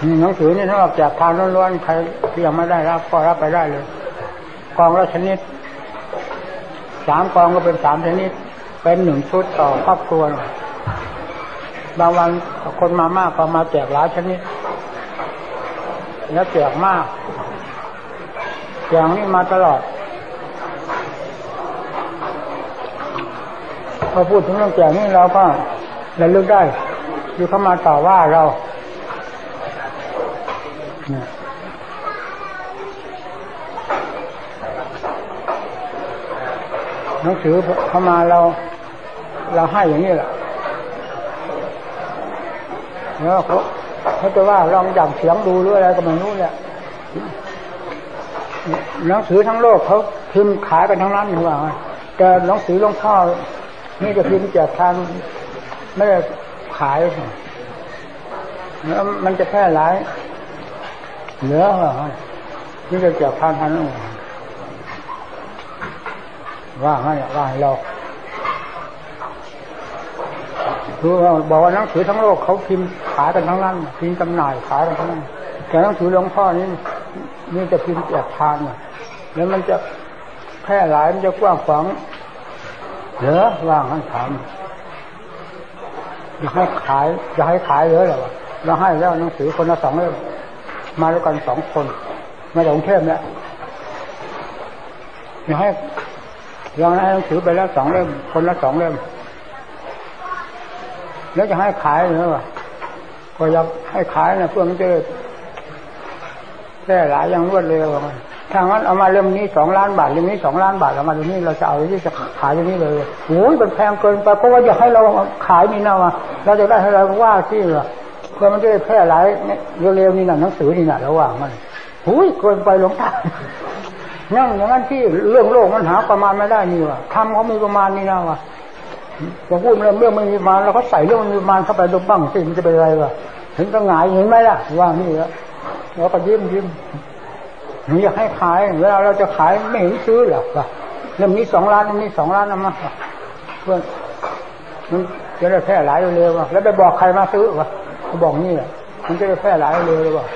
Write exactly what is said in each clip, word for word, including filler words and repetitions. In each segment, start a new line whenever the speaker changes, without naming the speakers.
หนังสือนี่ถ้าเราแจกทานล้วนๆใครที่ยังไม่ได้รับก็รับไปได้เลยกองละชนิดสามกองก็เป็นสามชนิดเป็นหนึ่งชุดต่อครอบครัวบางวันคนมามากก็มาแจกหลายชนิดแล้วแจกมากอย่างนี้มาตลอดพอพูดถึงเรื่องแจกนี่เราก็ระลึกได้คือเขามาต่อว่าเราเนี่ยหนังสือเข้ามาเราเราให้อย่างนี้แหละแล้วเขาเขาจะว่าลองจับเสียงดูหรืออะไรก็ไม่รู้เนี่ยหนังสือทั้งโลกเขาพิมพ์ขายกันทั้งนั้นหรือเปล่าแต่หนังสือหลวงพ่อนี่จะพิมพ์แจกทานไม่ได้ขายแล้วมันจะแพร่หลายเหลือเหรอนี่จะแจกทานทันว่าไงว่าให้เราคือบอกว่าหนังสือทั้งโลกเขาพิมพ์ขายกันทั้งนั้นพิมพ์จำหน่ายขายกันทั้งนั้นแต่หนังสือหลวงพ่อนี่นี่จะพิมพ์แจกทานแล้วมันจะแพร่หลายมันจะกว้างขวางเหลือว่างให้ถามอยากให้ขายอยากให้ขายเหลือหรอเราให้แล้วหนังสือคนละสองเล่มมาด้วยกันสองคนมาจากกรุงเทพเนี่ยอยากให้เราให้หนังสือไปแล้วสองเล่มคนละสองเล่มแล้วจะให้ขายเหรอวะก็อยากให้ขายนะเพื่อมันจะแพร่หลายอย่างรวดเร็วถ้างั้นเอามาเล่มนี้สองล้านบาทเล่มนี้สองล้านบาทเอามาเล่มนี้เราจะเอาที่จะขายตรงนี้เลยโอ้ยมันแพงเกินไปเพราะว่าอยากให้เราขายนี่นะวะเราจะได้ให้เราว่าที่เพื่อมันจะแพร่หลายเร็วๆนี่นะหนังสือนี่นะระหว่างมันโอ้ยเกินไปหลวงตานั่งอย่างนั้นที่เรื่องโลกมันหาประมาณไม่ได้นี่วะทำเขามีประมาณนี้นะวะพอพูดเรื่องเรื่องไม่มีประมาณเราก็ใส่เรื่องมีประมาณเข้าไปดูบ้างสิมันจะเป็นอะไรวะถึงก็หงายเห็นไหมล่ะว่านี่แล้วเราก็ยิ้มยิ้มหนูอยากให้ขายเวลาเราจะขายไม่เห็นซื้อหรอกว่ะเรื่องนี้สองล้านเรื่องนี้สองล้านเอามาเพื่อนมันจะได้แพร่หลายเร็วๆว่ะแล้วไปบอกใครมาซื้อวะเขาบอกนี่แหละมันจะได้แพร่หลายเร็วเลยว่ะ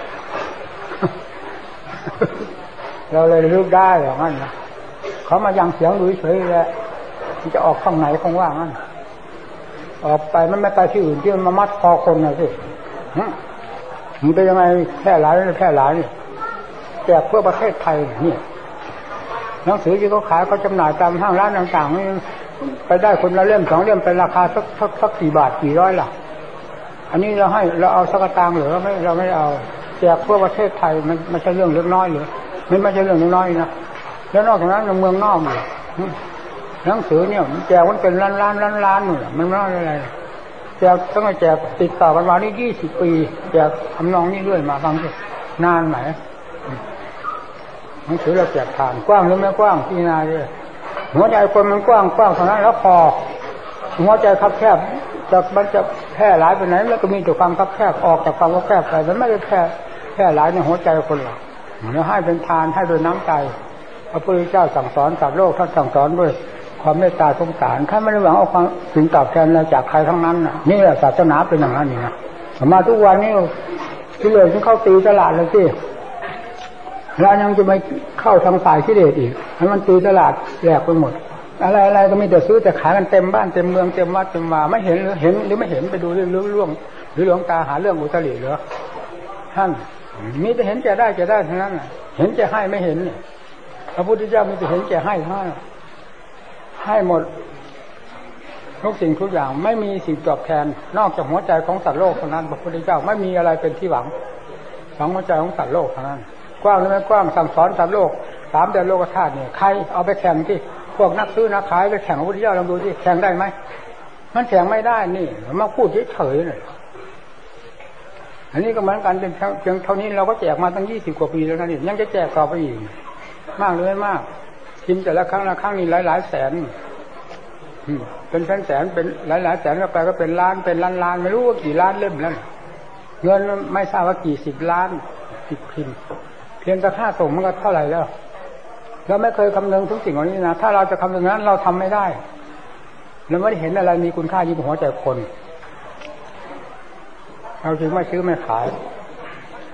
เราเลยรู้ได้อย่างนั้นนะเขามายังเสียงดูเฉยๆแหละมันจะออกข้างไหนคงว่างั้นออกไปมันไม่ไปที่อื่นที่มันมามัดคอคนนะสิมันเป็นยังไงแพร่หลายแพร่หลายนี่แจกเพื่อประเทศไทยนี่หนังสือที่เขาขายเขาจำหน่ายตามห้างร้านต่างๆนี่ไปได้คนละเล่มสองเล่มเป็นราคาสักสักสักกี่บาทกี่ร้อยล่ะอันนี้เราให้เราเอาสักตังค์หรือไม่เราไม่เอาแจกเพื่อประเทศไทยมันไม่ใช่เรื่องเล็กน้อยหรือไม่ไม่ใช่เรื่องน้อยนะแล้วนอกจากนั้นในเมืองนอกเนี่ยหนังสือเนี่ยแจกมันเป็นล้านล้านล้านล้านเนี่ยมันไม่อะไรแจกต้องแจกติดต่อกันมานี่ยี่สิบปีแจกทำนองนี้ด้วยมาฟังสินานไหมหนังสือเราแจกทานกว้างหรือไม่กว้างพี่นาเลยหัวใจคนมันกว้างกว้างเท่านั้นแล้วพอหัวใจคับแคบจะมันจะแพร่หลายไปไหนแล้วก็มีแต่ความคับแคบออกจากความคับแคบไปมันไม่ได้แพร่แพร่หลายในหัวใจคนหรอกแล้วให้เป็นทานให้โดยน้ำใจพระพุทธเจ้าสั่งสอนสัตว์โลกท่านสั่งสอนด้วยความเมตตาสงสารท่านไม่ได้หวังเอาความสิ่งตอบแทนอะไรจากใครทั้งนั้นน่ะนี่แหละศาสนาเป็นอย่างนั้นนี่นะมาทุกวันนี้ที่เลยที่เข้าตีตลาดเลยสิเรายังจะไม่เข้าทางฝ่ายกิเลสอีกให้มันตีตลาดแหลกไปหมดอะไรอะไรก็มีแต่ซื้อแต่ขายกันเต็มบ้านเต็มเมืองเต็มวัดเต็มว่าไม่เห็นหรือเห็นหรือไม่เห็นไปดูเรื่องเรื่องหรือหลวงตาหาเรื่องอุตริเหรอท่านมีแต่เห็นแก่ได้แก่ได้ทั้งนั้นเห็นแก่ให้ไม่เห็นพระพุทธเจ้ามีแต่เห็นแก่ให้ให้ให้หมดทุกสิ่งทุกอย่างไม่มีสิ่งตอบแทนนอกจากหัวใจของสัตว์โลกเท่านั้นพระพุทธเจ้าไม่มีอะไรเป็นที่หวังของหัวใจของสัตว์โลกเท่านั้นกว้างหรือไม่กว้างสั่งสอนสัตว์โลกสามเดือนโลกธาตุเนี่ยใครเอาไปแข่งที่พวกนักซื้อนักขายไปแข่งพระพุทธเจ้าลองดูที่แข่งได้ไหมมันแข่งไม่ได้นี่มาพูดเฉยๆเลยอันนี้ก็เหมือนกันเป็นเพียงเท่านี้เราก็แจกมาตั้งยี่สิบกว่าปีแล้วนะนี่ยังจะแจกต่อไปอีกมากหรือไม่มากพิมพ์แต่ละครั้งละครั้งนี่หลายๆแสนเป็นแสนแสนเป็นหลายๆแสนก็ไปก็เป็นล้านเป็นล้านล้านไม่รู้ว่ากี่ล้านเล่มแล้วเงินไม่ทราบว่ากี่สิบล้านสิบพิมพ์เพียงแต่ค่าส่งมันก็เท่าไหร่แล้วเราไม่เคยคำนึงทุกสิ่งเหล่านี้นะถ้าเราจะคำนึงนั้นเราทำไม่ได้เราไม่ได้เห็นอะไรมีคุณค่ายิ่งกว่าหัวใจคนเราจึงไม่ซื้อไม่ขาย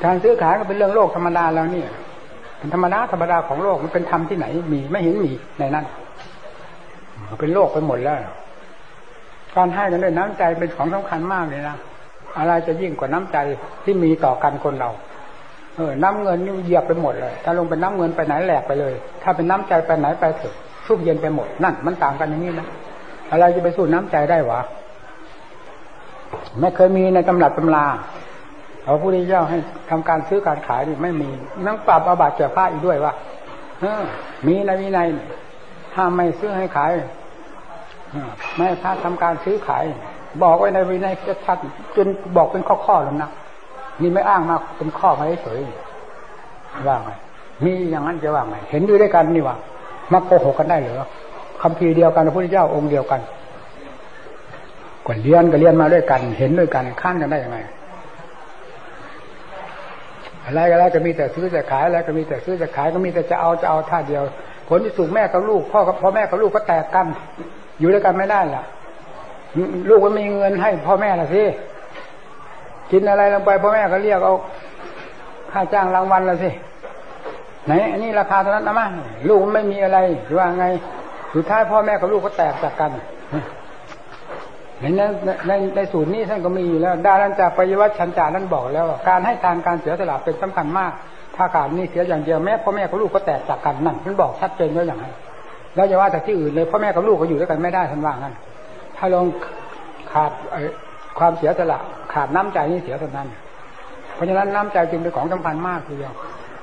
การซื้อขายก็เป็นเรื่องโลกธรรมดาแล้วนี่เป็นธรรมดาธรรมดาของโลกมันเป็นธรรมที่ไหนมีไม่เห็นมีในนั้นเป็นโลกไปหมดแล้วการให้กันด้วยน้ำใจเป็นของสำคัญมากเลยนะอะไรจะยิ่งกว่าน้ำใจที่มีต่อกันคนเราเออน้ำเงินนี่เหยียบไปหมดเลยถ้าลงเป็นน้ำเงินไปไหนแหลกไปเลยถ้าเป็นน้ำใจไปไหนไปเถอะชุ่มเย็นไปหมดนั่นมันต่างกันอย่างนี้นะอะไรจะไปสู้น้ำใจได้วะไม่เคยมีในตำรับตำราพระพุทธเจ้าให้ทำการซื้อการขายนี่ไม่มีนั่งปรับอาบัติแก่พระอีกด้วยวะเออมีในวินัยห้ามไม่ซื้อให้ขายไม่ให้พระทำการซื้อขายบอกไว้ในวินัยชัดจนบอกเป็นข้อๆแล้วนะนี่ไม่อ้างมาเป็นข้อมาเฉยว่าไงมีอย่างนั้นจะว่าไงเห็นด้วยด้วยกันนี่วะมาโกหกกันได้หรือคำพีเดียวกันพระพุทธเจ้าองค์เดียวกันก่อนเรียนก็เรียนมาด้วยกันเห็นด้วยกันข้ามกันได้ยังไงอะไรอะไรก็มีแต่ซื้อแต่ขายอะไรก็มีแต่ซื้อแต่ขายก็มีแต่จะเอาจะเอาท่าเดียวผลที่สุดแม่กับลูกพ่อกับพ่อแม่กับลูกก็แตกกันอยู่ด้วยกันไม่ได้ล่ะลูกมันมีเงินให้พ่อแม่ล่ะสิกินอะไรลงไปพ่อแม่ก็เรียกเอาค่าจ้างรางวัลล่ะสิไหนอันนี้ราคาเท่านั้นนะมั้งลูกมันไม่มีอะไรหรือว่าไงสุดท้ายพ่อแม่กับลูกก็แตกจากกันในนั้นในในสูตรนี้ท่านก็มีอยู่แล้วดารัญจาปยวัชชัญจานั้นบอกแล้วว่าการให้ทานการเสียสละเป็นสำคัญมากถ้าการนี้เสียอย่างเดียวแม้พ่อแม่กับลูกก็แตกจากกันนั่นท่านบอกชัดเจนแล้วอย่างนั้นแล้วอย่าว่าแต่ที่อื่นเลยพ่อแม่กับลูกก็อยู่ด้วยกันไม่ได้ท่านว่างั้นถ้าลองขาดความเสียสละขาดน้ำใจนี่เสียเท่านั้นเพราะฉะนั้นน้ำใจจึงเป็นของสำคัญมากทีเดียว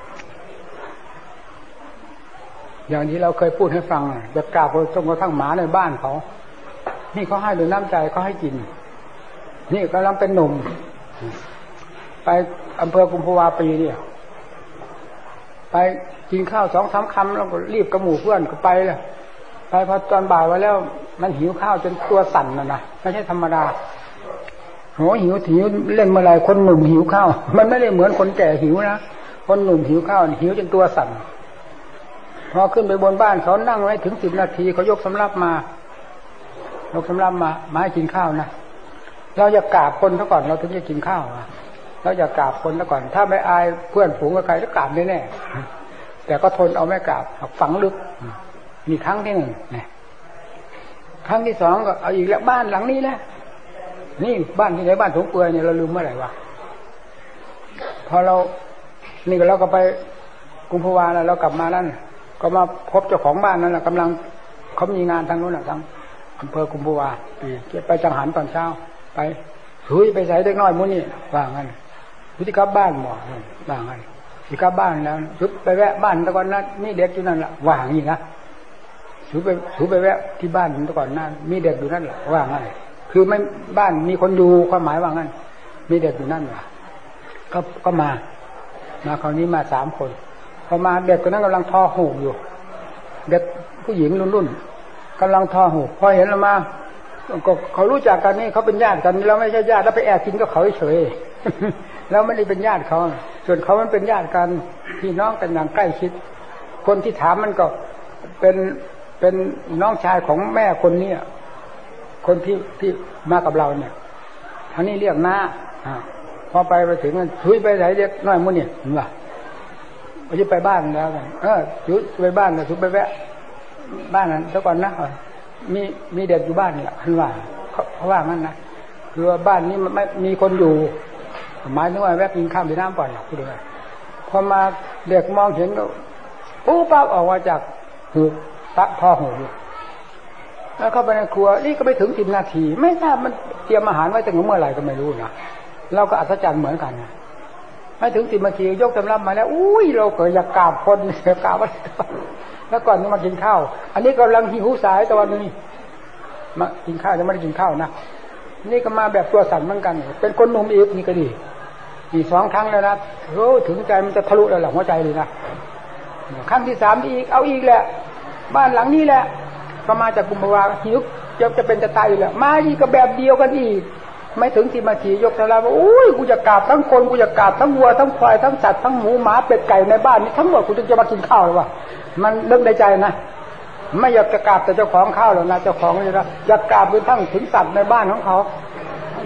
อย่างที่เราเคยพูดให้ฟังจะกราบจนกระทั่งหมาในบ้านเขานี่เขาให้โดยน้ำใจเขาให้กินนี่กำลังเป็นหนุ่มไปอำเภอกุมภาวาปีเนี่ยไปกินข้าวสองสามคำแล้วก็รีบกระหมู่เพื่อนก็ไปเลยไปพอตอนบ่ายมาแล้วมันหิวข้าวจนตัวสั่นนะนะไม่ใช่ธรรมดาโหหิวหิวเล่นเมื่อไรคนหนุ่มหิวข้าวมันไม่ได้เหมือนคนแก่หิวนะคนหนุ่มหิวข้าวหิวจนตัวสั่นพอขึ้นไปบนบ้านเขานั่งไว้ถึงสิบนาทีเขายกสำรับมายกสำรับมามาให้กินข้าวนะเราอย่ากราบคนซะก่อนเราถึงจะกินข้าวเราอย่ากราบคนซะก่อนถ้าไม่อายเพื่อนฝูงกับใครก็กราบแน่ๆแต่ก็ทนเอาไม่กราบฝังลึกมีครั้งที่หนึ่งเนี่ยครั้งที่สองก็เอาอีกแล้วบ้านหลังนี้แหละนี่บ้านที่ไหนบ้านสงเปื่อยเนี่ยเราลืมเมื่อไหร่วะพอเรานี่ก็เราก็ไปกุมภาวาแล้วเรากลับมานั่นก็มาพบเจ้าของบ้านนั่นแหละกำลังเขามีงานทางโน้นทางอำเภอกุมภาวาไปจังหันตอนเช้าไปหุยไปใส่เด็กน้อยมุ้นี่ว่างั้นวิธีกลับบ้านหมอว่างั้นวิธีกลับบ้านแล้วชุดไปแวะบ้านตะก่อนนั้นนี่เด็กอยู่นั่นแหละว่าอย่างนี้นะชุดไปชุดไปแวะที่บ้านตะก่อนนั้นมีเด็กอยู่นั่นแหละว่างั้นคือไม่บ้านมีคนอยู่ความหมายว่างั้นมีเด็กอยู่นั่นแหละก็ก็มามาคราวนี้มาสามคนพอมาเด็กคนนั้นกำลังทอหูอยู่เด็กผู้หญิงรุ่นรุ่นกำลังทอหูพอเห็นเรามาก็เขารู้จักกันนี่เขาเป็นญาติกันเราไม่ใช่ญาติแล้วไปแอบกินกับเขาเฉยแล้วไม่ได้เป็นญาติเขาส่วนเขามันเป็นญาติกันพี่น้องกันอย่างใกล้ชิดคนที่ถามมันก็เป็นเป็นน้องชายของแม่คนนี้คนที่ที่มากับเราเนี่ยท่านี้เรียกน้าพอไปไปถึงมันชุยไปไหนเรียกน้อยมุ้นี่เห็นป่ะไปไปบ้านแล้วกันเออชุยไปบ้านนะชุยไปแวะบ้านนั้นซะก่อนนะมีมีเด็กอยู่บ้านนี่แหละท่านว่าเขาว่างั้นนะคือว่าบ้านนี้ไม่มีคนอยู่หมายถึงว่าแวะกินข้าวกินน้ำก่อนหรอกพูดเลยพอมาเด็กมองเห็นก็ปุ๊บปั๊บออกมาจากหูตะท่อหูแล้วเข้าไปในครัวนี่ก็ไปถึงสิบนาทีไม่ทราบมันเตรียมอาหารไว้ตั้งแต่เมื่อไหร่ก็ไม่รู้นะเราก็อัศจรรย์เหมือนกันนะไม่ถึงสิบนาทียกสำรับมาแล้วอุ้ยเราเกิดอยากกราบคนเสียกราบว่าแล้วก่อนจะมากินข้าวอันนี้กำลังหิวสายตะวันนี้มากินข้าวยังไม่ได้กินข้าวนะนี่ก็มาแบบตัวสั่นเหมือนกันเป็นคนหนุ่มอีกนี่ก็ดีอีกสองครั้งแล้วนะโอ้ถึงใจมันจะทะลุแล้วหลังหัวใจเลยนะครั้งที่สามอีกเอาอีกแหละบ้านหลังนี้แหละก็มาจากกุมภาวาหิวจะจะเป็นจะตายอยู่แล้วมาอีกก็แบบเดียวกันอีกไม่ถึงสิบนาทียกสำรับว่าอุ้ยกูจะกราบทั้งคนกูจะกราบทั้งวัวทั้งควายทั้งสัตว์ทั้งหมูหมาเป็ดไก่ในบ้านนี้ทั้งหมดกูจะมากินข้าวเลยว่ะมันเรื่องในใจนะไม่อยากจะกราบแต่เจ้าของข้าวหรอกนะเจ้าของนี่นะอยากกราบไปทั้งถึงสัตว์ในบ้านของเขา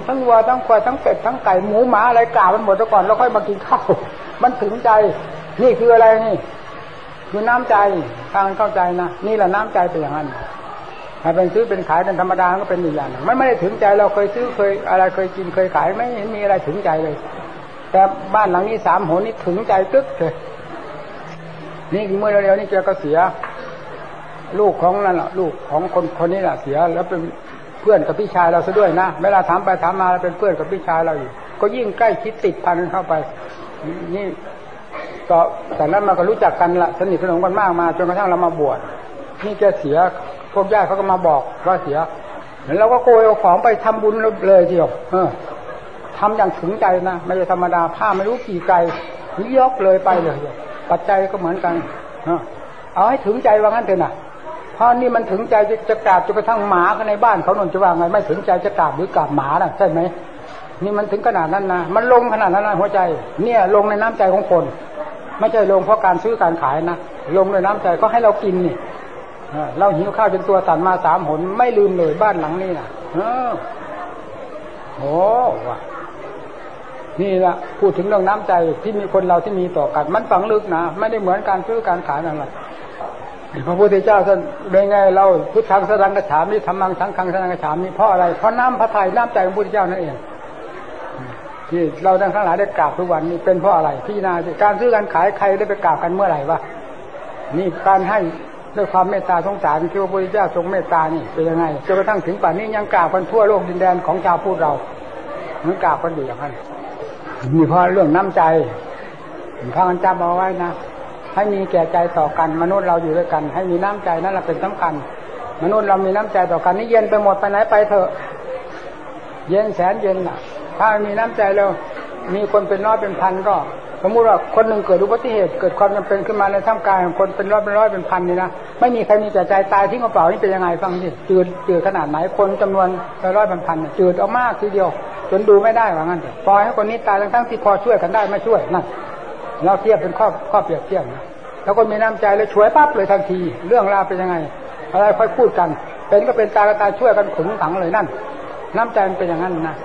ทั้งวัวทั้งควายทั้งเป็ดทั้งไก่หมูหมาอะไรกล่าวมันหมดซะก่อนแล้วค่อยมากินข้าวมันถึงใจนี่คืออะไรนี่คือน้ำใจทางเข้าใจนะนี่แหละน้ำใจเป็นอย่างนั้นถ้าเป็นซื้อเป็นขายเป็นธรรมดาก็เป็นอีกอย่างนึงไม่ไม่ได้ถึงใจเราเคยซื้อเคยอะไรเคยกินเคยขายไม่เห็นมีอะไรถึงใจเลยแต่บ้านหลังนี้สามหนนี่ถึงใจตึ๊กเลยนี่เมื่อเร็วๆนี่แกก็เสียลูกของนั่นแหละลูกของคนคนนี้แหละเสียแล้วเป็นเพื่อนกับพี่ชายเราซะด้วยนะเวลาถามไปถามมาแล้วเป็นเพื่อนกับพี่ชายเราอยู่ก็ยิ่งใกล้ชิดติดพันเข้าไปนี่ก็แต่นั้นมาก็รู้จักกันละสนิทสนมกันมากมาจนกระทั่งเรามาบวชนี่แกเสียพวกญาติเขาก็มาบอกว่าเสียแล้วก็โกยเอาของไปทำบุญเลยทีเดียวเออทำอย่างถึงใจนะไม่ใช่ธรรมดาผ้าไม่รู้กี่ไกลยกเลยไปเลยปัจจัยก็เหมือนกันเอาให้ถึงใจว่างั้นเถอะนะเพราะนี่มันถึงใจจะจะกราบจนกระทั่งหมาในบ้านเขาหนุนจะว่าไงไม่ถึงใจจะกราบหรือกราบหมาน่ะใช่ไหมนี่มันถึงขนาดนั้นนะมันลงขนาดนั้นนะหัวใจเนี่ยลงในน้ำใจของคนไม่ใช่ลงเพราะการซื้อการขายนะลงในน้ำใจก็ให้เรากินนี่เราหิวข้าวจนตัวสั่นมาสามหนไม่ลืมเลยบ้านหลังนี้นะเออโอ้ว่ะนี่แหละพูดถึงเรื่องน้ำใจที่มีคนเราที่มีต่อกันมันฝังลึกนะไม่ได้เหมือนการซื้อการขายนั่นแหละพระพุทธเจ้าท่านโดยไงเราพุทธังสรังกฉามิธรรมังสังฆังสรังกฉามิเพราะอะไรเพราะน้ำพระทัยน้ำใจของพระพุทธเจ้านั่นเองที่เราทั้งหลายได้กราบทุกวันนี้เป็นเพราะอะไรพี่นาการซื้อการขายใครได้ไปกราบกันเมื่อไหร่วะนี่การให้ด้วยความเมตตาสงสารที่พระพุทธเจ้าทรงเมตตานี่เป็นยังไงจนกระทั่งถึงป่านนี้ยังกราบกันทั่วโลกดินแดนของชาวพุทธเราเหมือนกราบกันอยู่อย่างนั้นมีเพราะเรื่องน้ำใจพากันจำเอาไว้นะให้มีแก่ใจต่อกันมนุษย์เราอยู่ด้วยกันให้มีน้ำใจนั่นแหละเป็นสำคัญมนุษย์เรามีน้ำใจต่อกันนี่เย็นไปหมดไปไหนไปเถอะเย็นแสนเย็นน่ะถ้ามีน้ำใจแล้วมีคนเป็นร้อยเป็นพันก็สมมุติว่าคนหนึ่งเกิดอุบัติเหตุเกิดความจำเป็นขึ้นมาในท่ามกลางของคนเป็นร้อยเป็นร้อยเป็นพันนี่นะไม่มีใครมีแต่ใจตายทิ้งกระเป๋านี่เป็นยังไงฟังสิจืดจืดขนาดไหนคนจำนวนร้อยเป็นพันจืดเอามากทีเดียวจนดูไม่ได้ว่างั้นปล่อยให้คนนี้ตายทั้งที่พอช่วยกันได้ไม่ช่วยนั่นเราเทียบเป็นข้อข้อเปรียบเทียบนะแล้วก็มีน้ำใจเลยช่วยปั๊บเลยทันทีเรื่องราวเป็นยังไงอะไรค่อยพูดกันเป็นก็เป็นตายก็ตายช่วยกันขึงขังเลยนั่นน้ำใจมันเป็นอย่างนั้นนะ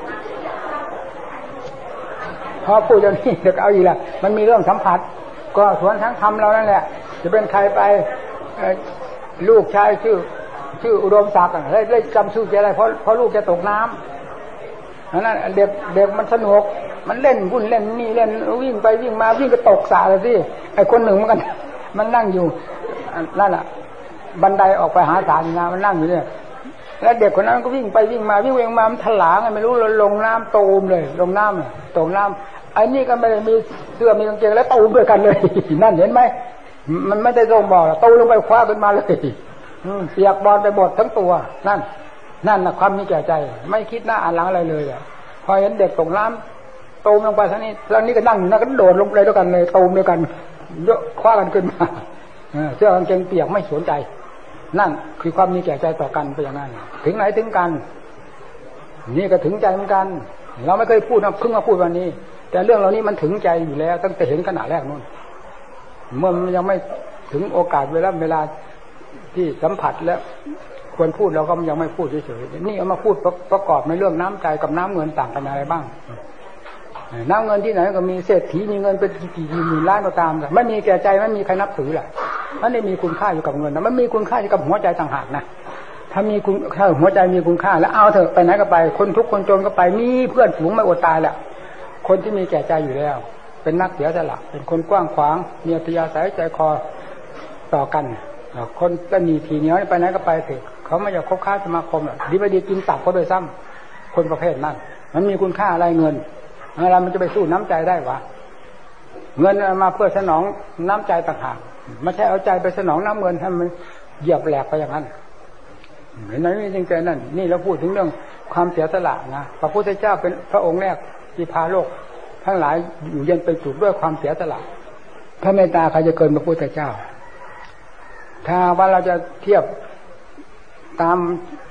พอพูดอย่างนี้เดี๋ยวเอาอีกละมันมีเรื่องสัมผัสก็สวนทั้งธรรมเรานั่นแหละจะเป็นใครไปลูกชายชื่อชื่ออุดมศักดิ์เลยเลยจำชื่อแกอะไรเพราะเพราะลูกแกตกน้ำนั่นเด็กเด็กมันสนุกมันเล่นวุ่นเล่นนี่เล่นวิ่งไปวิ่งมาวิ่งก็ตกสระเลยสิไอ้คนหนึ่งมันกันมันนั่งอยู่นั่นแหละบันไดออกไปหาสารนะมันนั่งอยู่เนี่ยแล้วเด็กคนนั้นก็วิ่งไปวิ่งมาวิ่งไปวิ่งมามันถลาไงไม่รู้ลงน้ำตูมเลยลงน้ำตกน้ำไอ้นี่ก็ไม่ได้มีเสื้อมีกางเกงแล้วตูมด้วยกันเลยนั่นเห็นไหมมันไม่ได้ลงบ่อตูลงไปคว้าขึ้นมาเลยเปียกบอลไปหมดทั้งตัวนั่นนั่นนะความมีแก่ใจไม่คิดหน้าอ่านหลังอะไรเลยอ่ะพอเห็นเด็กตกน้ำตูมลงไปทั้งนี้แล้วนี่ก็นั่งอยู่นั่นก็โดดลงไปด้วยกันเลยตูมด้วยกันเยอะคว้ากันขึ้นมาเสื้อกางเกงเปียกไม่สนใจนั่นคือความมีแก่ใจต่อกันไปอย่างนั้นถึงไหนถึงกันนี่ก็ถึงใจเหมือนกันเราไม่เคยพูดนะเพิ่งมาพูดวันนี้แต่เรื่องเหล่านี้มันถึงใจอยู่แล้วตั้งแต่เห็นขณะแรกนู่นเมื่อมันยังไม่ถึงโอกาสเวลาเวลาที่สัมผัสแล้วควรพูดเราก็ยังไม่พูดเฉยๆนี่เอามาพูดประกอบในเรื่องน้ำใจกับน้ำเงินต่างกันอะไรบ้างน้ำเงินที่ไหนก็มีเศรษฐีมีเงินเป็นกี่หมื่นล้านก็ตามแต่ไม่มีแก่ใจไม่มีใครนับถือแหละมันไม่มีคุณค่าอยู่กับเงินนะมันมีคุณค่าอยู่กับหัวใจต่างหากนะถ้ามีคุณถ้าหัวใจมีคุณค่าแล้วเอาเถอะไปไหนก็ไปคนทุกคนจนก็ไปมีเพื่อนฝูงไม่อดตายแหละคนที่มีแก่ใจอยู่แล้วเป็นนักเสียสละเป็นคนกว้างขวางมีอัธยาศัยใจคอต่อกันคนก็มีทีเหนียวไปไหนก็ไปเถอะเขาไม่อยากคบค้าสมาคมหรอกดีไปดีกินตับเขาโดยซ้ำคนประเภทนั้นมันมีคุณค่าอะไรเงินอะไรมันจะไปสู้น้ำใจได้วะเงินมาเพื่อสนองน้ำใจต่างหากไม่ใช่เอาใจไปสนองน้ำเงินให้มันเหยียบแหลกไปอย่างนั้นเห็นไหมนี่จริงๆนั่นนี่เราพูดถึงเรื่องความเสียสละนะพระพุทธเจ้าเป็นพระองค์แรกที่พาโลกทั้งหลายอยู่เย็นเป็นสุขด้วยความเสียสละพระเมตตาใครจะเกินพระพุทธเจ้าถ้าว่าเราจะเทียบตาม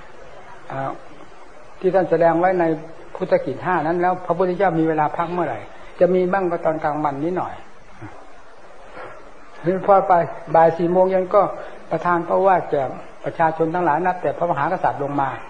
ที่ท่านแสดงไว้ในพุทธกิจห้านั้นแล้วพระพุทธเจ้ามีเวลาพักเมื่อไหร่จะมีบ้างก็ตอนกลางวันนิดหน่อยพอไปบ่ายสี่โมงเย็นก็ประทานเพราะว่าแก่ประชาชนทั้งหลายนับแต่พระมหากษัตริย์ลงมา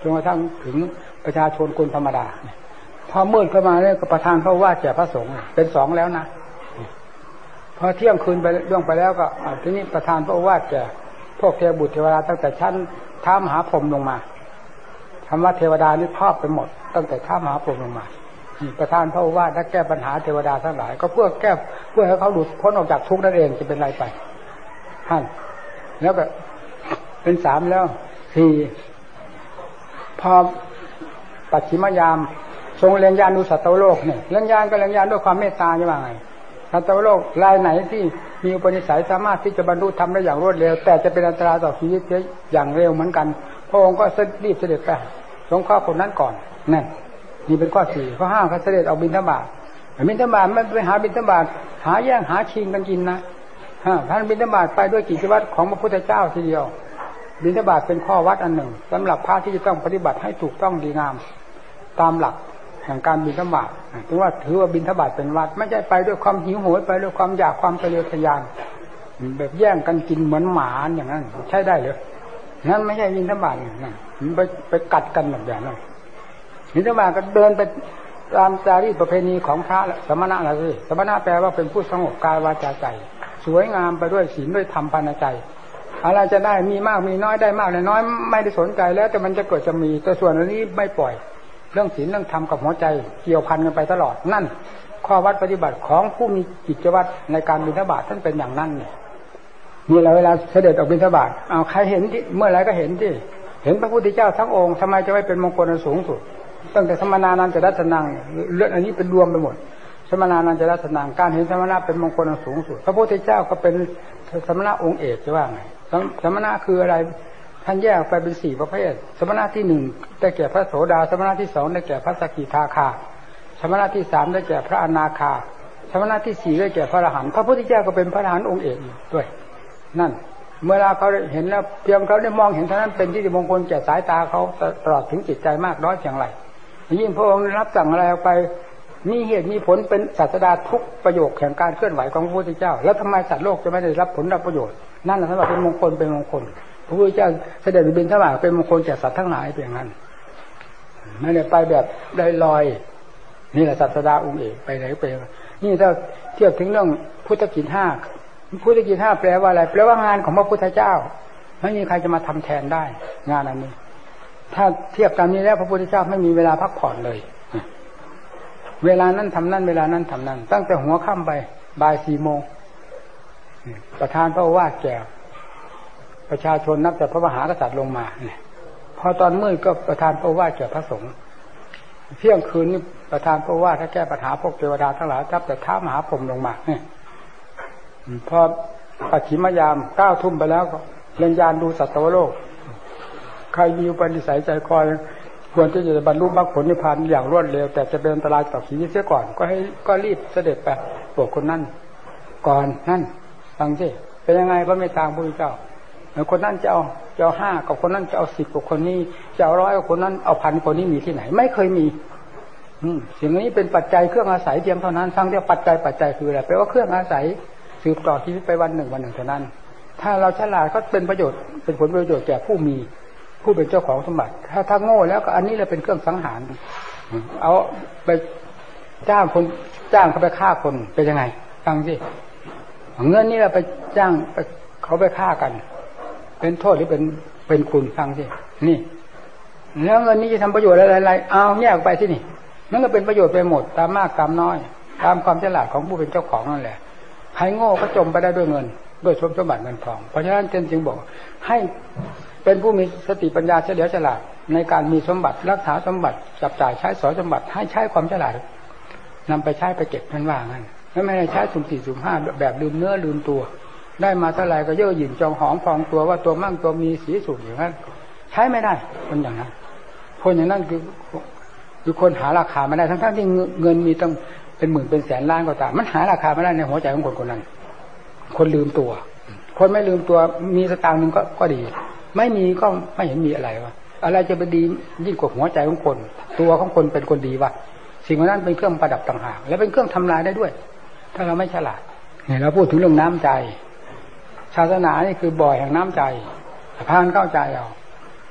จนกระทั่งถึงประชาชนคนธรรมดาพอมืดเข้ามาเนี่ยก็ประทานพระว่าแก่พระสงฆ์เป็นสองแล้วนะพอเที่ยงคืนไปล่วงไปแล้วก็ทีนี้ประทานพระว่าแก่พวกเทวบุตรเทวดาตั้งแต่ชั้นท้ามหาพรหมลงมาคำว่าเทวดานี่ครอบไปหมดตั้งแต่ท้ามหาพรหมลงมาประทานพระว่าถ้าแก้ปัญหาเทวดาทั้งหลายก็เพื่อแก้เพื่อให้เขาหลุดพ้นออกจากทุกข์นั่นเองจะเป็นไรไปท่านแล้วก็เป็นสามแล้วสี่พอปัจฉิมยามทรงเรียนญาณดูสัตวโลกเนี่ยเรียนญาณก็เรียนญาณด้วยความเมตตาใช่ไหมไงสัตวโลกรายไหนที่มีอุปนิสัยสามารถที่จะบรรลุธรรมได้อย่างรวดเร็วแต่จะเป็นอันตรายต่อชีวิตอย่างเร็วเหมือนกันพระองค์ก็รีบเสด็จไปสงเคราะห์คนนั้นก่อนนั่นนี่เป็นข้อสี่ข้อห้าเขาเสด็จออกบิณฑบาตบิณฑบาตไม่ไปหาบิณฑบาตหาแย่งหาชิงกันกินนะท่านบิณฑบาตไปด้วยกิจวัตรของพระพุทธเจ้าทีเดียวบิณฑบาตเป็นข้อวัดอันหนึ่งสำหรับพระที่จะต้องปฏิบัติให้ถูกต้องดีงามตามหลักแห่งการบิณฑบาตถือว่าถือว่าบิณฑบาตเป็นวัดไม่ใช่ไปด้วยความหิวโหยไปด้วยความอยากความทะเยอทะยานแบบแย่งกันกินเหมือนหมาอย่างนั้นใช่ได้หรือนั่นไม่ใช่บิณฑบาตนั่นไปไปกัดกันแบบอย่างนั้นบิณฑบาตก็เดินไปตามจารีตประเพณีของพระสมณะอะไรสิสมณะแปลว่าเป็นผู้สงบกายวาจาใจสวยงามไปด้วยศีลด้วยธรรมภายในใจอะไรจะได้มีมากมีน้อยได้มากได้น้อยไม่ได้สนใจแล้วแต่มันจะเกิดจะมีแต่ส่วนอันนี้ไม่ปล่อยเรื่องศีลเรื่องธรรมกับหัวใจเกี่ยวพันกันไปตลอดนั่นข้อวัดปฏิบัติของผู้มีกิจวัตรในการบิณฑบาตท่านเป็นอย่างนั้นเนี่ยนี่แหละเวลาเสด็จออกบิณฑบาตเอาใครเห็นที่เมื่อไรก็เห็นที่เห็นพระพุทธเจ้าทั้งองค์ทำไมจะไม่เป็นมงคลอันสูงสุดตั้งแต่สมณานันจะรัตนังเรื่องอันนี้เป็นรวมไปหมดสมณานันจะรัตนังการเห็นสมณะเป็นมงคลอันสูงสุดพระพุทธเจ้าก็เป็นสมณะองค์เอกจะว่าไงสมณะคืออะไรท่านแยกไปเป็นสี่ประเภทสมณะที่หนึ่งได้แก่พระโสดาสมณะที่สองได้แก่พระสกิทาคาสมณะที่สามได้แก่พระอนาคาสมณะที่สี่ได้แก่พระอรหันต์พระพุทธเจ้าก็เป็นพระอรหันต์องค์เอกด้วยนั่นเมื่อเขาเห็นแล้วเพียงเขาได้มองเห็นเท่านั้นเป็นที่มงคลแก่สายตาเขาตลอดถึงจิตใจมากน้อยเพียงไรยิ่งพระองค์รับสั่งอะไรออกไปมีเหตุมีผลเป็นศาสดาทุกประโยคแห่งการเคลื่อนไหวของพระพุทธเจ้าแล้วทำไมสัตว์โลกจะไม่ได้รับผลรับประโยชน์นั่นแหละท่านว่าเป็นมงคลเป็นมงคลพระพุทธเจ้าเสด็จบิณฑบาตเป็นมงคลแก่สัตว์ทั้งหลายเป็นอย่างนั้นไม่ได้ไปแบบลอยๆนี่แหละศาสดาองค์เอกไปไหนไปนี่ถ้าเทียบถึงเรื่องพุทธกิจห้าพุทธกิจห้าแปลว่าอะไรแปลว่างานของพระพุทธเจ้าไม่มีใครจะมาทำแทนได้งานอันนี้ถ้าเทียบกันนี้แล้วพระพุทธเจ้าไม่มีเวลาพักผ่อนเลยเวลานั้นทำนั่นเวลานั้นทำนั่นตั้งแต่หัวค่ำไปบ่ายสี่โมงประธานพระโอวาทแก่ประชาชนนับแต่พระมหากษัตริย์ลงมาเนี่ยพอตอนมืดก็ประธานพระโอวาทแก่พระสงฆ์เที่ยงคืนนี่ประธานพระโอวาทถ้าแก้ปัญหาพวกเทวดาทั้งหลายนับแต่ท้ามหาพรหมลงมาเนี่ยพอปัจฉิมยามเก้าทุ่มไปแล้วก็เรียนญาณดูสัตวโลกใครมีอุปนิสัยใจคอยควรที่จะบรรลุมรรคผลนิพพานอย่างรวดเร็วแต่จะเป็นอันตรายต่อชีวิตเสียก่อนก็ให้ก็รีบเสด็จไปโปรดคนนั้นก่อนนั่นฟังสิเป็นยังไงพระเมตตาพระพุทธเจ้าคนนั้นจะเอาจะเอาห้ากับคนนั้นจะเอาสิบกับคนนี้จะเอาร้อยกับคนนั้นเอาพันคนนี้มีที่ไหนไม่เคยมีอืมสิ่งนี้เป็นปัจจัยเครื่องอาศัยเพียงเท่านั้นฟังที่ปัจจัยปัจจัยคืออะไรแปลว่าเครื่องอาศัยสืบต่อชีวิตไปวันหนึ่งวันหนึ่งเท่านั้นถ้าเราฉลาดก็เป็นประโยชน์เป็นผลประโยชน์แก่ผู้มีผู้เป็นเจ้าของสมบัติถ้าถ้าโง่แล้วก็อันนี้เลยเป็นเครื่องสังหารเอาไปจ้างคนจ้างเขาไปฆ่าคนเป็นยังไงฟังสิเงินนี่เราไปจ้างไปเขาไปฆ่ากันเป็นโทษหรือเป็นเป็นคุณฟังสินี่แล้วเงินนี้จะทำประโยชน์อะไรๆเอาแยกไปที่นี่มันก็เป็นประโยชน์ไปหมดตามมากตามน้อยตามความฉลาดของผู้เป็นเจ้าของนั่นแหละใครโง่ก็จมไปได้ด้วยเงินด้วยสมบัติเงินทองเพราะฉะนั้นจึงบอกให้เป็นผู้มีสติปัญญาเฉลียวฉลาดในการมีสมบัติรักษาสมบัติจับจ่ายใช้สอยสมบัติให้ใช้ความฉลาดนำไปใช้ไปเก็บมันว่างั้นไม่ได้ใช้สุ่มสี่สุ่มห้าแบบลืมเนื้อลืมตัวได้มาเท่าไรก็เย่อหยิ่งจองหองพองตัวว่าตัวมั่งตัวมีสีสุขอย่างนั้นใช้ไม่ได้คนอย่างนั้นคนอย่างนั้นคือคือคนหาราคาไม่ได้ทั้งๆที่เงินมีตั้งเป็นหมื่นเป็นแสนล้านก็ตามมันหาราคาไม่ได้ในหัวใจของคนคนนั้นคนลืมตัวคนไม่ลืมตัวมีสตางค์นึงก็ก็ดีไม่มีก็ไม่เห็นมีอะไรวะอะไรจะไปดียิ่งกว่าหัวใจของคนตัวของคนเป็นคนดีวะสิ่งนั้นเป็นเครื่องประดับต่างหากและเป็นเครื่องทำลายได้ด้วยถ้าเราไม่ฉลาดเนี่ยเราพูดถึงเรื่องน้ำใจศาสนานี่คือบ่อแห่งน้ำใจพานเข้าใจเอาพ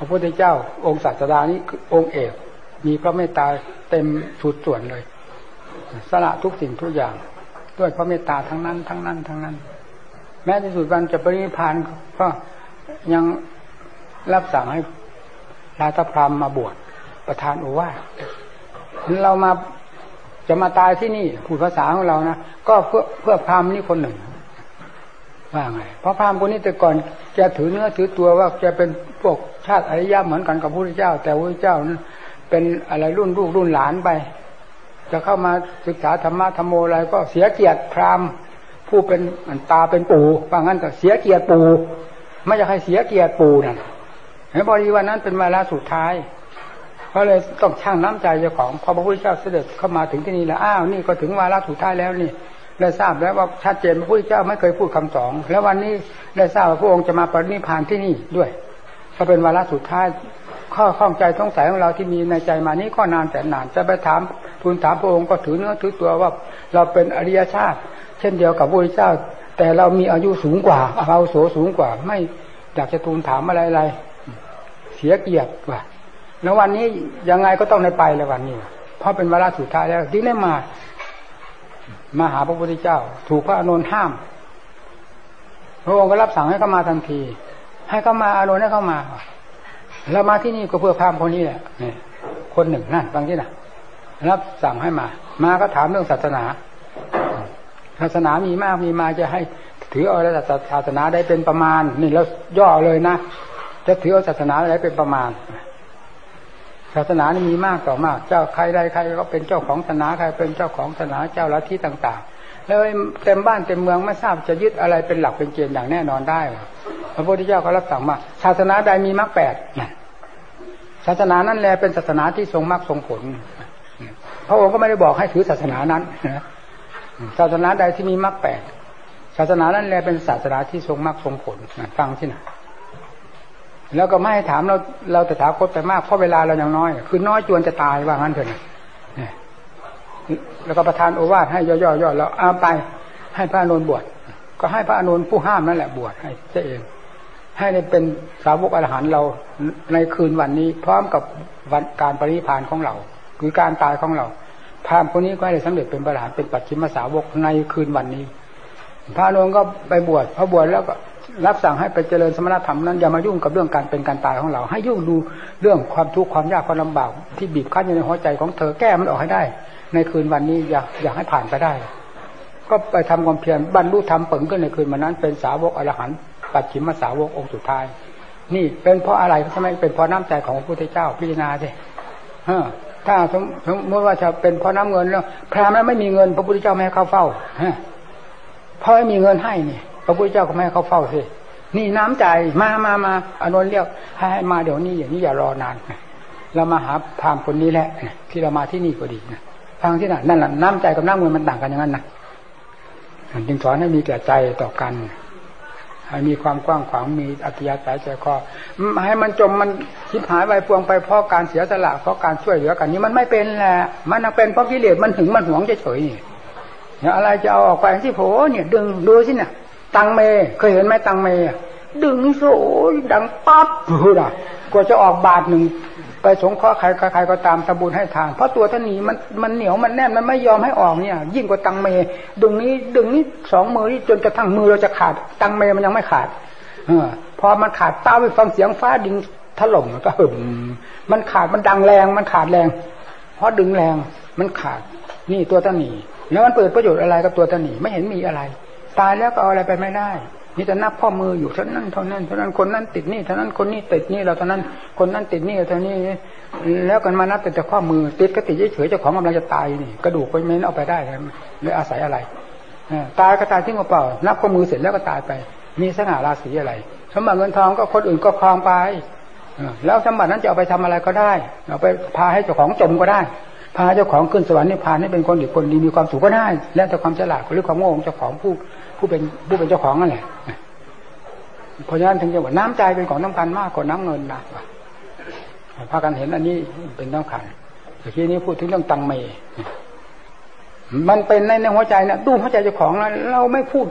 ระพุทธเจ้าองค์ศาสดานี้องค์เอกมีพระเมตตาเต็มสุดส่วนเลยสละทุกสิ่งทุกอย่างด้วยพระเมตตาทั้งนั้นทั้งนั้นทั้งนั้นแม้ที่สุดวันจะปรินิพพานก็ยังรับสั่งให้ราชพราหมณ์มาบวชประทานโอวาทเรามาจะมาตายที่นี่พูดภาษาของเรานะก็เพื่อเพื่อพราหมณ์นี่คนหนึ่งว่าไงเพราะพราหมณ์คนนี้แต่ก่อนแกถือเนื้อถือตัวว่าแกเป็นพวกชาติอริยะเหมือนกันกับพระพุทธเจ้าแต่พระพุทธเจ้านั้นเป็นอะไรรุ่นลูกรุ่นหลานไปจะเข้ามาศึกษาธรรมะธรรมโมอะไรก็เสียเกียรติพราหมณ์ผู้เป็นตาเป็นปู่ว่างั้นก็เสียเกียรติปู่ไม่อยากให้เสียเกียรติปู่นั่นเห็นพอดีวันนั้นเป็นวาระสุดท้ายก็เลยต้องชั่งน้ำใจเจ้าของพอพระพุทธเจ้าเสด็จเข้ามาถึงที่นี่แล้วอ้าวนี่ก็ถึงวาระสุดท้ายแล้วนี่ได้ทราบแล้วว่าชัดเจนพระพุทธเจ้าไม่เคยพูดคำสองแล้ววันนี้ได้ทราบว่าพระองค์จะมาปรินิพพานที่นี่ด้วยก็เป็นวาระสุดท้ายข้อข้องใจสงสัยของเราที่มีในใจมานี้ก็นานแต่นานจะไปถามทูลถามพระองค์ก็ถือเนื้อถือตัวว่าเราเป็นอริยชาติเช่นเดียวกับพระพุทธเจ้าแต่เรามีอายุสูงกว่าเราโสสูงกว่าไม่อยากจะทูลถามอะไรอะไรเสียเกียรติว่าแล้ววันนี้ยังไงก็ต้องได้ไปแล้ววันนี้เพราะเป็นวาระสุดท้ายแล้วที่ได้มามาหาพระพุทธเจ้าถูกพระอานนท์ห้ามพระองค์ก็รับสั่งให้เข้ามาทันทีให้เข้ามาอานนท์ให้เข้ามาเรามาที่นี่ก็เพื่อพามคนนี้แหละนี่คนหนึ่งนั่นฟังที่น่ะรับสั่งให้มามาก็ถามเรื่องศาสนาศาสนามีมากมีมาจะให้ถือเอาศาสนาได้เป็นประมาณนี่แล้วย่อเลยนะจะถือเอาศาสนาอะไรเป็นประมาณศาสนานี่มีมากต่อมากเจ้าใครใดใครก็เป็นเจ้าของศาสนาใครเป็นเจ้าของศาสนาเจ้าลัทธิต่างๆแล้วเต็มบ้านเต็มเมืองไม่ทราบจะยึดอะไรเป็นหลักเป็นเกณฑ์อย่างแน่นอนได้พระพุทธเจ้าก็รับสั่งมาศาสนาใดมีมรรคแปดศาสนานั้นแหละเป็นศาสนาที่ทรงมรรคทรงผลพระองค์ก็ไม่ได้บอกให้ถือศาสนานั้นศาสนาใดที่มีมรรคแปดศาสนานั้นแหละเป็นศาสนาที่ทรงมรรคทรงผลฟังที่ไหนแล้วก็ไม่ให้ถามเราเราแต่ถามคตไปมากเพราะเวลาเรายังน้อยคือน้อยจวนจะตายว่างั้นเถอะนะแล้วก็ประทานโอวาทให้ย่อๆๆแล้วเอาไปให้พระอานนท์บวชก็ให้พระอานนท์ผู้ห้ามนั่นแหละบวชให้เจ้าเองให้ได้เป็นสาวกอรหันต์เราในคืนวันนี้พร้อมกับวันการปรินิพพานของเราคือการตายของเราพราหมณ์คนนี้ก็ได้สำเร็จเป็นพระอรหันต์เป็นปัจฉิมสาวกในคืนวันนี้พระอานนท์ก็ไปบวชพอบวชแล้วก็รับสั่งให้ไปเจริญสมณธรรมนั้นอย่ามายุ่งกับเรื่องการเป็นการตายของเราให้ยุ่งดูเรื่องความทุกข์ความยากความลำบากที่บีบคั้นอยู่ในหัวใจของเธอแก้มันออกให้ได้ในคืนวันนี้อย่าอยากให้ผ่านไปได้ก็ไปทำความเพียรบรรลุธรรมเปิ่งขึ้นในคืนวันนั้นเป็นสาวกอรหันต์ปัจฉิมสาวกองค์สุดท้ายนี่เป็นเพราะอะไรทำไมเป็นเพราะน้ำใจของพระพุทธเจ้าพิจารณาสิถ้าสมมติว่าจะเป็นเพราะน้ำเงินแล้วพราหมณ์นั้นไม่มีเงินพระพุทธเจ้าไม่ให้เข้าเฝ้าเพราะไม่มีเงินให้นี่พระพุทธเจ้าก็ไม่ให้เข้าเฝ้าสินี่น้ำใจมามามาอานนท์เรียกให้ให้มาเดี๋ยวนี้อย่างนี้อย่ารอนานเรามาหาพราหมณ์คนนี้แหละที่เรามาที่นี่ก็ดีนะฟังที่นั่นนั่นแหละน้ำใจกับน้ำเงินมันต่างกันอย่างนั้นนะจึงสอนให้มีแก่ใจต่อกันให้มีความกว้างขวางมีอัธยาศัยใจคอให้มันจมมันชิบหายไปพวงไปเพราะการเสียสละเพราะการช่วยเหลือกันนี้มันไม่เป็นแหละมันเป็นเพราะกิเลสมันหึงมันหวงเฉยๆเนี่ยอะไรจะเอาออกไปที่โผเนี่ยดึงดูสิเนี่ยตังเมเคยเห็นไหมตังเมดึงโซ่ดังปั๊บดูนะกว่าจะออกบาทหนึ่งไปสงเคราะห์ใครใครก็ตามทำบุญให้ทานเพราะตัวท่านนี้มันมันเหนียวมันแน่นมันไม่ยอมให้ออกเนี่ยยิ่งกว่าตังเมดึงนี้ดึงนี้สองมือจนกระทั่งมือเราจะขาดตังเมมันยังไม่ขาดเออพอมันขาดเต้าไปฟังเสียงฟ้าดินถล่มมันก็หึมมันขาดมันดังแรงมันขาดแรงเพราะดึงแรงมันขาดนี่ตัวท่านนี้แล้วมันเปิดประโยชน์อะไรกับตัวท่านนี้ไม่เห็นมีอะไรตายแล้วก็เอาอะไรไปไม่ได้นี่จะนับข้อมืออยู่เท่านั้นเท่านั้นเท่านั้นคนนั้นติดนี่เท่านั้นคนนี้ติดนี่เราเท่านั้นคนนั้นติดนี่เท่านี้แล้วกันมานับแต่แต่ข้อมือติดก็ติดเฉยๆเจ้าของกำลังจะตายนี่กระดูกก็ไม่เอาไปได้เลยอาศัยอะไรตายก็ตายทิ้งเปล่านับข้อมือเสร็จแล้วก็ตายไปมีสง่าราศีอะไรสมบัติเงินทองก็คนอื่นก็ครองไปแล้วสมบัตินั้นจะเอาไปทำอะไรก็ได้เอาไปพาให้เจ้าของจมก็ได้พาเจ้าของขึ้นสวรรค์นิพพานให้เป็นคนดีคนดีมีความสุขก็ได้แล้วแต่ความฉลาดหรือความโง่ของเจ้าของผู้ผู้เป็นผู้เป็นเจ้าของนั่นแหละเพราะฉะนั้นถึงจะว่าน้ำใจเป็นของสำคัญมากกว่าน้ำเงินนะพากันเห็นอันนี้เป็นสำคัญเมื่อกี้นี้พูดถึงเรื่องตังเมมันเป็นในในหัวใจนะดูหัวใจเจ้าของนะเราไม่พูด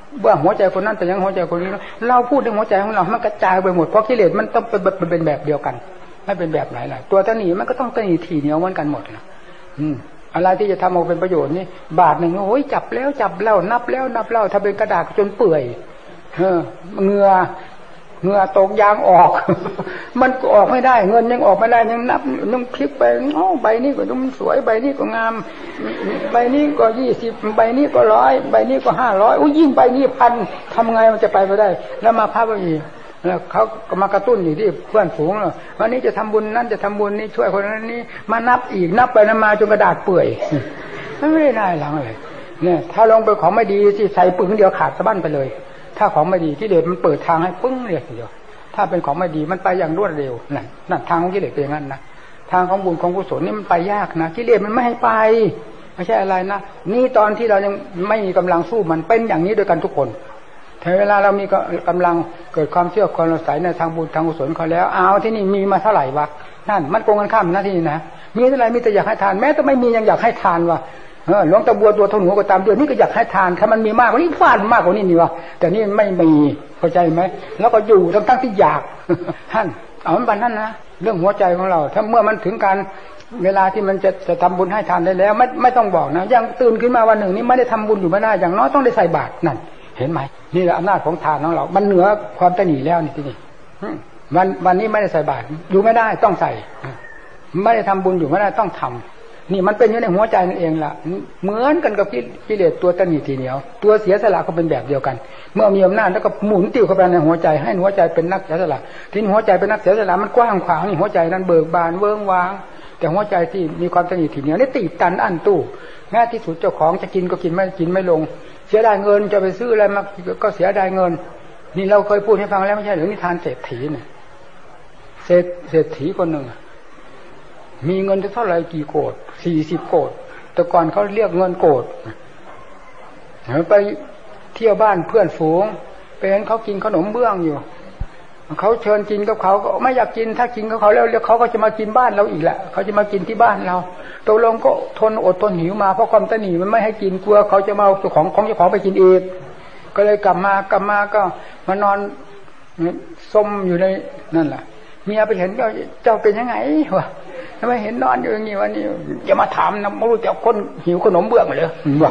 ว่าหัวใจคนนั้นแต่ยังหัวใจคนนี้เราพูดถึงหัวใจของเรามันกระจายไปหมดเพราะกิเลสมันต้องเป็นเป็นแบบเดียวกันไม่เป็นแบบไหนล่ะตัวตนีมันก็ต้องตนีถี่เหนียวเหมือนกันหมดนะอืมอะไรที่จะทำเอาเป็นประโยชน์นี่บาทหนึ่งโอ้ยจับแล้วจับเล่านับแล้วนับเล่าถ้าเป็นกระดาษจนเปื่อยเออเหงื่อเหงื่อตกยางออกมันก็ออกไม่ได้เงินยังออกไม่ได้ยังนับยังคลิกไปโอ้ใบนี้ก็ต้องสวยใบนี้ก็งามใบนี้ก็ยี่สิบใบนี้ก็ร้อยใบนี้ก็ห้าร้อยโอ้ยิ่งใบนี้พันทำไงมันจะไปไม่ได้แล้วมาภาพอีกแล้วเขาก็มากระตุ้นอยู่ที่เพื่อนฝูงแล้ววันนี้จะทำบุญนั่นจะทำบุญนี่ช่วยคนนั้นนี่มานับอีกนับไปนับมาจนกระดาษเปื่อยไม่ได้ได้หลังเลยเนี่ยถ้าลงไปของไม่ดีสิใส่ปึ้งเดียวขาดสะบั้นไปเลยถ้าของไม่ดีกิเลสมันเปิดทางให้ปึ้งเรียกเดียวถ้าเป็นของไม่ดีมันไปอย่างรวดเร็วนั่นนั่นทางของกิเลสเป็นอย่างนั้นนะทางของบุญของกุศลนี่มันไปยากนะกิเลสมันไม่ให้ไปไม่ใช่อะไรนะนี่ตอนที่เรายังไม่มีกำลังสู้มันเป็นอย่างนี้ด้วยกันทุกคนแต่เวลาเรามีกำลังเกิดความเชื่อความใส่ในทางบุญทางกุศลเขาแล้วเอาที่นี่มีมาเท่าไหร่วะนั่นมันโกงกันข้ามนะที่นี่นะมีเท่าไหร่มีแต่อยากให้ทานแม้แต่ไม่มียังอยากให้ทานวะเออหลวงตาบัวตัวเท่าหนูก็ตามเดือนนี่ก็อยากให้ทานถ้ามันมีมากกว่านี้ฟาดมากกว่านี้นี่วะแต่นี่ไม่มีเข้าใจไหมแล้วก็อยู่ทั้งทั้งที่อยากท่านเอามันบันนั่นนะเรื่องหัวใจของเราถ้าเมื่อมันถึงการเวลาที่มันจะจะทำบุญให้ทานได้แล้วไม่ไม่ต้องบอกนะยังตื่นขึ้นมาวันหนึ่งนี่ไม่ได้ทำบุญอยู่ไม่ได้อย่างน้อยต้องได้ใส่บาตรนั่นเห็นไหมนี่แหละอำนาจของทานของเรามันเหนือความตนีแล้วนี่ที่นี่วันวันนี้ไม่ได้ใส่บาตรอยู่ไม่ได้ต้องใส่ไม่ได้ทำบุญอยู่ไม่ได้ต้องทำนี่มันเป็นอยู่ในหัวใจนั่นเองล่ะเหมือนกันกับกิเลสตัวตนีทีเหนียวตัวเสียสละก็เป็นแบบเดียวกันเมื่อมีอำนาจแล้วก็หมุนติ้วเข้าไปในหัวใจให้หัวใจเป็นนักเสียสละที่หัวใจเป็นนักเสียสละมันกว้างขวางนี่หัวใจนั้นเบิกบานเวิ้งว้างแต่หัวใจที่มีความตนีทีเหนียวนี่ติดตันอั้นตู้แม้ที่สุดเจ้าของจะกินก็กินไม่กินไม่ลงเสียดายเงินจะไปซื้ออะไรมาก็เสียดายเงินนี่เราเคยพูดให้ฟังแล้วไม่ใช่หรือนิทานเศรษฐีเนี่ยเศรษเศรษฐีคนหนึ่งมีเงินเท่าไหร่กี่โกฏสี่สิบโกฏแต่ก่อนเขาเรียกเงินโกฏไปเที่ยวบ้านเพื่อนฝูงไปเห็นเขากินขนมเบื้องอยู่เขาเชิญกินกับเขาก็ไม่อยากกินถ้ากินกับเขาแล้วแล้วเขาก็จะมากินบ้านเราอีกแหละเขาจะมากินที่บ้านเราตกลงก็ทนอดทนหิวมาเพราะความตนีมันไม่ให้กินกลัวเขาจะมาเอาของของเจ้าของไปกินอีกก็เลยกลับมากลับมาก็มานอนซมอยู่ในนั่นแหละเมียไปเห็นก็เจ้าเป็นยังไงวะทำไมเห็นนอนอยู่อย่างนี้วันนี้อย่ามาถามนะไม่รู้จะคนหิวขนมเบื้องเลยบอก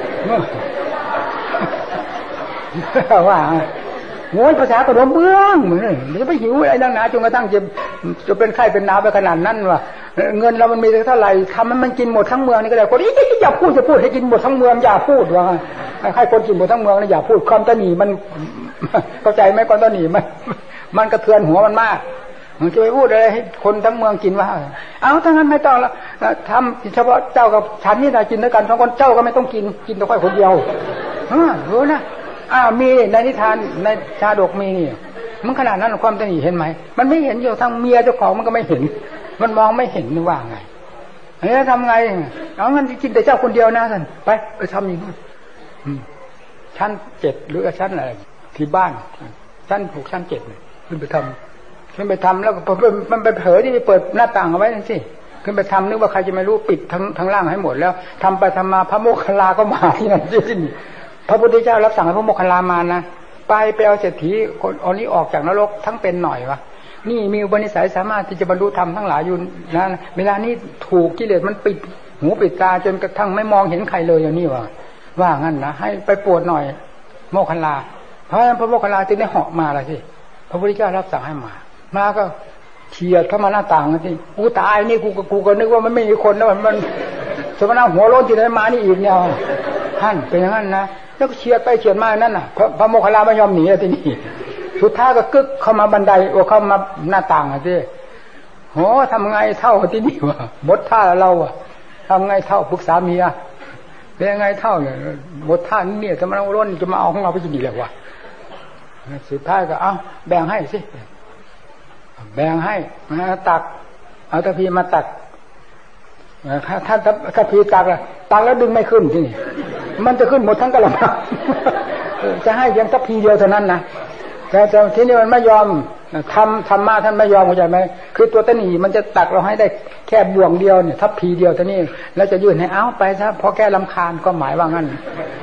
ว่าโอ้ยภาษาขนมเบื้องเหมือนจะไปหิวอะไรนั่งหนาจนกระทั่งจะจะเป็นไข้เป็นหนาวไปขนาดนั้นวะเงินเรามันมีเท่าไหร่ทำมันมันกินหมดทั้งเมืองนี่ก็ได้คนนี้อย่าพูดจะพูดให้กินหมดทั้งเมืองอย่าพูดว่าให้คนกินหมดทั้งเมืองนะอย่าพูดความตนีมันเข้าใจไหมความตนีมันมันกระเทือนหัวมันมากมันจะไปพูดอะไรให้คนทั้งเมืองกินว่าเอาถ้างั้นไม่ต้องแล้วทำเฉพาะเจ้ากับฉันนี่นะกินด้วยกันสองคนเจ้าก็ไม่ต้องกินกินแต่ค่อยคนเดียวเออรู้นะอ้าวมีในนิทานในชาดกมีนี่มันขนาดนั้นความตนีเห็นไหมมันไม่เห็นอยู่ทั้งเมียเจ้าของมันก็ไม่เห็นมันมองไม่เห็นว่าไงเฮ้ยทำไงเอางั้นกินแต่เจ้าคนเดียวนะท่านไปไปทำอย่างนี้ชั้นเจ็ดหรือชั้นอะไรที่บ้านชั้นถูกชั้นเจ็ดขึ้นไปทำขึ้นไปทำแล้วก็มันไปเผลอที่ไปเปิดหน้าต่างเอาไว้นั่นสิขึ้นไปทำนึกว่าใครจะไม่รู้ปิดทั้งทั้งล่างให้หมดแล้วทำไปทำมาพระโมคคัลลาก็มาที่นั่นที่นี่พระพุทธเจ้ารับสั่งให้พระโมคคัลลามานะไปไปเอาเศรษฐีคนอันนี้ออกจากนรกทั้งเป็นหน่อยวะนี่มีอุปนิสัยสามารถที่จะบรรลุธรรมทั้งหลายอยู่นะเวลานี้ถูกกิเลสมันปิดหูปิดตาจนกระทั่งไม่มองเห็นใครเลยอย่างนี้วะว่างั้นนะให้ไปปวดหน่อยโมคคัลลาเพราะฉะนั้นพระโมคคัลลาจึงได้เหาะมาเลยสิพระพุทธเจ้ารับสั่งให้มามาก็เฉียดเข้ามาหน้าต่างสิกูตายนี่กูกูก็นึกว่ามันไม่มีคนนะมันมันสมณะหัวโล้นที่ไหนมานี่อีกเนี่ยท่านเป็นอย่างนั้นนะแล้วก็เฉียดไปเฉียดมานั่นน่ะพระโมคคัลลาไม่ยอมหนีที่นี่สุดท้ายก็กึกเข้ามาบันไดโอ้เข้ามาหน้าต่างสิโหทำไงเท่าที่นี่วะหมดท่าเราอะทำไงเท่าปรึกษาเมียเป็นยังไงเท่าเนี่ยหมดท่านี่เนี่ยจะมาเอาล้นจะมาเอาของเราไปกินดีแล้ววะสุดท้ายก็เอาแบ่งให้สิแบ่งให้ตักเอาตะพีมาตักถ้าถ้าตะพีตักละตักแล้วดึงไม่ขึ้นที่นี่มันจะขึ้นหมดทั้งกระมังจะให้เพียงตะพีเดียวเท่านั้นนะแต่ที่นี่มันไม่ยอมทำทำมาท่านไม่ยอมเข้าใจไหมคือตัวตนีมันจะตักเราให้ได้แค่บ่วงเดียวเนี่ยทัพพีเดียวเท่านี้แล้วจะยื่นให้เอาไปซะพอแก้ลำคาญก็หมายว่างั้น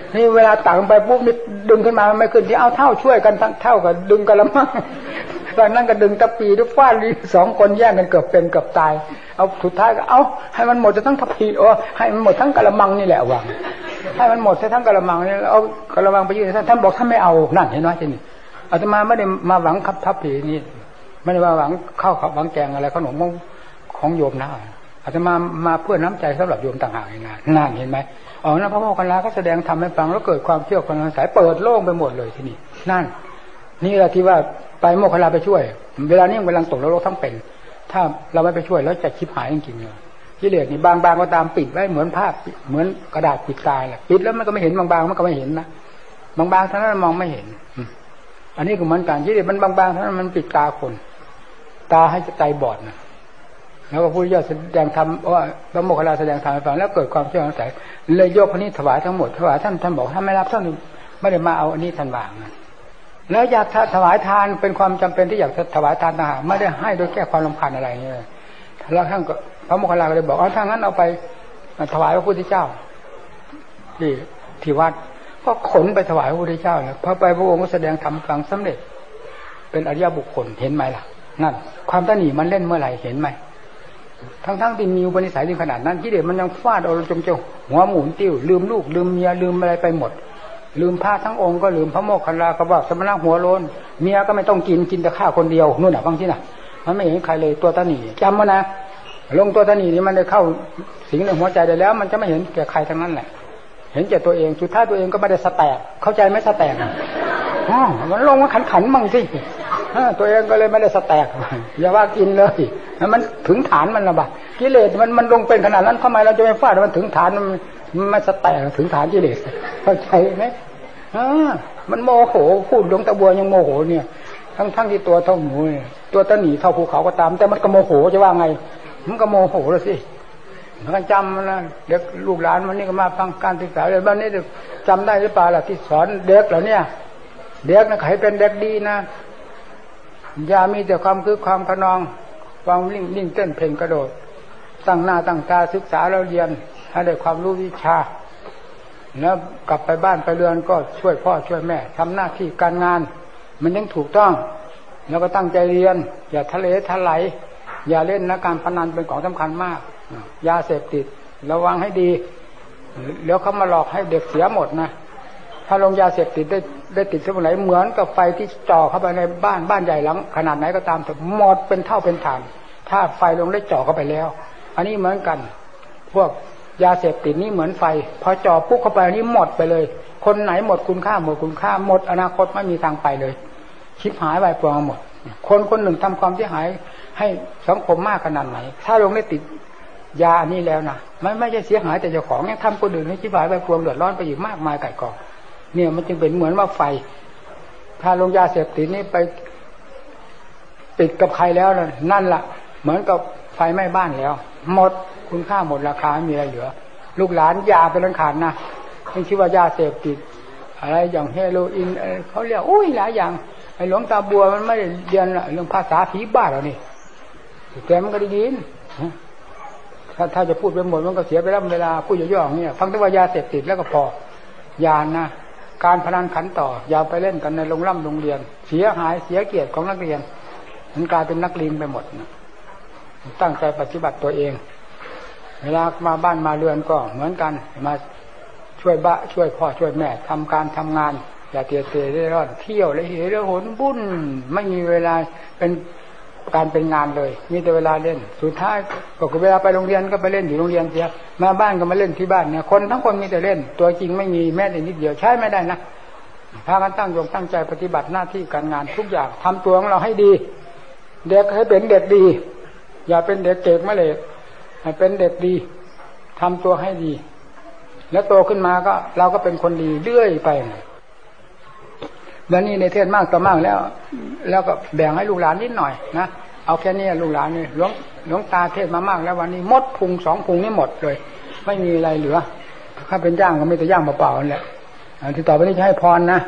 นี่เวลาตักไปปุ๊บนี่ดึงขึ้นมาไม่ขึ้นที่เอาเท่าช่วยกันทั้งเท่ากับดึงกันละมั้งตอนนั้นก็ดึงตะปีด้วยฟาดลิ้นสองคนแย่งกันเกือบเป็นเกือบตายเอาสุดท้ายก็เอาให้มันหมดจะทั้งตะปีโอ้ให้มันหมดทั้งกะละมังนี่แหละวางให้มันหมดทั้งกะละมังนี่เอากะละมังไปยื่นท่านท่านบอกท่านไม่เอานั่นเห็นไหมทีนี้อาตมาไม่ได้มาหวังคับทับผีนี่ไม่ได้มาหวังข้าวหวังแกงอะไรขนมของโยมนะอาตมามาเพื่อน้ำใจสำหรับโยมต่างหากนี่นะนั่นเห็นไหมอ๋อนะพระโมคคัลลาก็แสดงทำให้ฟังแล้วเกิดความเชื่อความสงสัยเปิดโล่งไปหมดเลยที่นี่นั่นนี่แหละที่ว่าไปโมคคัลลาไปช่วยเวลานี้กำลังตกนรกทั้งเป็นถ้าเราไม่ไปช่วยแล้วจะชิบหายจริงๆเลยกิเลสนี่บางๆก็ตามปิดไว้เหมือนผ้าเหมือนกระดาษปิดตายแหละปิดแล้วมันก็ไม่เห็นบางๆมันก็ไม่เห็นนะบางๆเท่านั้นมองไม่เห็นอันนี้ก็เหมือนกันกิเลสมันบางๆเท่านั้นมันปิดตาคนตาให้ใจบอดนะแล้วก็พูดย่อแสดงธรรมว่าพระโมคคัลลาแสดงธรรมให้ฟังแล้วเกิดความเชื่อสงสัยเลยยกพระนี้ถวายทั้งหมดถวายท่านท่านบอกท่านไม่รับท่านไม่ได้มาเอาอันนี้ท่านวางนะแล้วอยากถวายทานเป็นความจำเป็นที่อยากถวายทานต่างหากไม่ได้ให้โดยแก้ความรำคาญอะไรนี่แล้วท่านก็พระโมคคัลลาก็เลยบอกเอาถ้างั้นเอาไปถวายพระพุทธเจ้าที่ที่วัดก็ขนไปถวายพระพุทธเจ้าแล้วพอไปพระองค์ก็แสดงธรรมฟังสำเร็จเป็นอริยบุคคลเห็นไหมล่ะนั่นความตนีมันเล่นเมื่อไหร่เห็นไหมทั้งๆที่มีอุปนิสัยถึงขนาดนั้นกิเลสมันยังฟาดเอาจมเจ้าหัวหมุนติ้วลืมลูกลืมเมียลืมอะไรไปหมดลืมพระทั้งองค์ก็ลืมพระโมคคัลลาก็บอกสมณะหัวโลนเมียก็ไม่ต้องกินกินแต่ข้าวคนเดียวนู่นน่ะบางทีน่ะมันไม่เห็นใครเลยตัวตนีจำไว้นะลงตัวตนีนี่มันได้เข้าสิงในหัวใจได้แล้วมันจะไม่เห็นแก่ใครทั้งนั้นแหละเห็นแก่ตัวเองสุดท้ายตัวเองก็ไม่ได้สแตกเข้าใจไหมสแตกอ๋อมันลงมาขันขันมั่งสิตัวเองก็เลยไม่ได้สแตกอย่าว่ากินเลยมันถึงฐานมันละบ่กิเลสมันมันลงเป็นขนาดนั้นทำไมเราจะไม่ฟาดมันถึงฐานมันมันสแตกถึงฐานกิเลสเข้าใจไหมอ่ามันโมโหพูดหลวงตาบัวยังโมโหเนี่ยทั้งทั้งที่ตัวเท่าหมูตัวตะหนีเท่าภูเขาก็ตามแต่มันก็โมโหจะว่าไงมันก็โมโหเลยสิมันจำนะเด็กลูกหลานมันนี่ก็มาฟังการศึกษาเลยบ้านนี้จำได้หรือเปล่าล่ะที่สอนเด็กเหล่านี้เด็กนะใครเป็นเด็กดีนะอย่ามีแต่ความคือความขนองความลิ่งลิ่งเต้นเพลงกระโดดตั้งหน้าตั้งตาศึกษาแล้วเรียนให้ได้ความรู้วิชาแล้วกลับไปบ้านไปเรือนก็ช่วยพ่อช่วยแม่ทำหน้าที่การงานมันยังถูกต้องแล้วก็ตั้งใจเรียนอย่าทะเลทลายอย่าเล่นนะการพนันเป็นของสำคัญมากยาเสพติดระวังให้ดีแล้วเขามาหลอกให้เด็กเสียหมดนะถ้าลงยาเสพติดได้ได้ติดสมุนไพรเหมือนกับไฟที่จ่อเข้าไปในบ้านบ้านใหญ่หลังขนาดไหนก็ตามแต่หมดเป็นเท่าเป็นฐานถ้าไฟลงได้จ่อเข้าไปแล้วอันนี้เหมือนกันพวกยาเสพติดนี่เหมือนไฟพอจ่อปุ๊บเข้าไปนี่หมดไปเลยคนไหนหมดคุณค่าหมดคุณค่าหมดอนาคตไม่มีทางไปเลยชิบหายไปปลอมหมดคนคนหนึ่งทำความเสียหายให้สังคมมากขนาดไหนถ้าลงได้ติดยาอันนี้แล้วนะไม่ไม่ใช่เสียหายแต่เจ้าของยังทำคนอื่นให้ชิบหายไปปลอมเดือดร้อนไปอีกมากมายไก่กองเนี่ยมันจึงเป็นเหมือนว่าไฟถ้าลงยาเสพติดนี่ไปติดกับใครแล้วนั่นล่ะเหมือนกับไฟไหม้บ้านแล้วหมดคุณค่าหมดราคาไม่มีอะไรเหลือลูกหลานยาเป็นลังขาดนะไม่คิดว่ายาเสพติดอะไรอย่างเฮโรอีนเขาเรียกอุ้ยหลายอย่างไอ้หลวงตาบัวมันไม่ได้เรียนเรื่องภาษาผีบ้าหรอกนี่แต่มันก็ได้ยินถ้าถ้าจะพูดไปหมดมันก็เสียไปแล้วเวลาพูดย่อๆเนี่ยฟังแต่ว่ายาเสพติดแล้วก็พอยานะการพนันขันต่ออย่าไปเล่นกันในโรงร่ำโรงเรียนเสียหายเสียเกียรติของนักเรียนมันกลายเป็นนักเลงไปหมดนะตั้งใจปฏิบัติตัวเองเวลามาบ้านมาเรือนก็เหมือนกันมาช่วยบะช่วยพ่อช่วยแม่ทำการทำงานอย่าเตียเตะได้รอดเที่ยวและเหยและหนบุ่นไม่มีเวลาเป็นการเป็นงานเลยมีแต่เวลาเล่นสุดท้ายก็คือเวลาไปโรงเรียนก็ไปเล่นอยู่โรงเรียนเสียมาบ้านก็มาเล่นที่บ้านเนี่ยคนทั้งคนมีแต่เล่นตัวจริงไม่มีแม้แต่นิดเดียวใช้ไม่ได้นะพากันตั้งใจตั้งใจปฏิบัติหน้าที่การงานทุกอย่างทำตัวของเราให้ดีเด็กให้เป็นเด็กดีอย่าเป็นเด็กเก่งไม่เลยให้เป็นเด็กดีทำตัวให้ดีแล้วโตขึ้นมาก็เราก็เป็นคนดีเรื่อยไปวันนี้ในเทศมากต่อมากแล้วแล้วก็แบ่งให้ลูกหลานนิดหน่อยนะเอาแค่นี้ลูกหลานนี่หลวงหลวงตาเทศมามากแล้ววันนี้หมดพุงสองพุงนี่หมดเลยไม่มีอะไรเหลือถ้าเป็นย่างก็ไม่แต่ย่างเปล่าๆนั่นแหละที่ต่อไปนี้จะให้พรนะ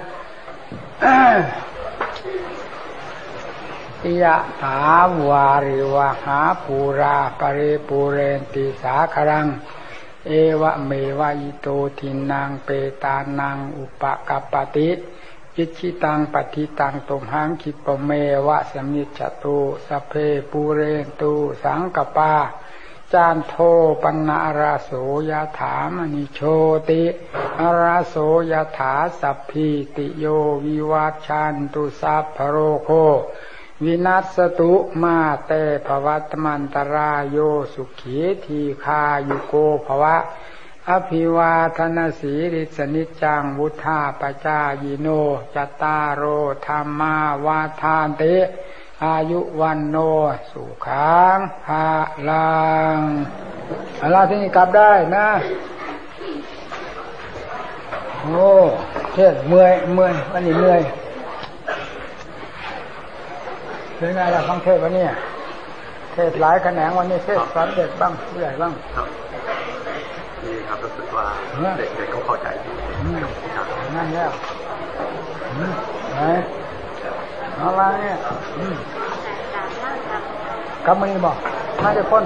ยะถาวาริวหาปูราปริปูเรนติสาครังเอวะเมวะอิโตทินังเปตานังอุปกัปปติยิชิตังปฏิตังตุมหังคิปเมวะสมิจฉตุสัพเพปูเรนตุสังกปาจานโทปนะราโสยถามณิโชติราโสยถาสัพพิติโยวิวัชชันตุสัพพโรโควินัสตุมาเตภวัตมันตรายโยสุขีทีคายุโกภวะอภิวาทนาสีริสนิจังวุธาปจายโนจัตตารโอธรรมาวาทานเตอายุวันโนสุขังภาลังอะไรที่นี่กลับได้นะโอ้เทศเมื่อยเมื่อยวันนี้เมื่อยเป็นไงล่ะฟังเทศวันนี้เทศหลายแขนงวันนี้เทศสอนเด็กบ้างผู้ใหญ่บ้าง
นี่ครับรู้สึกว่าเด็กๆเขาเข้าใจ
นั่นแล้วไหนเอาละเนี่ยกำมือบอกน่าจะพ้น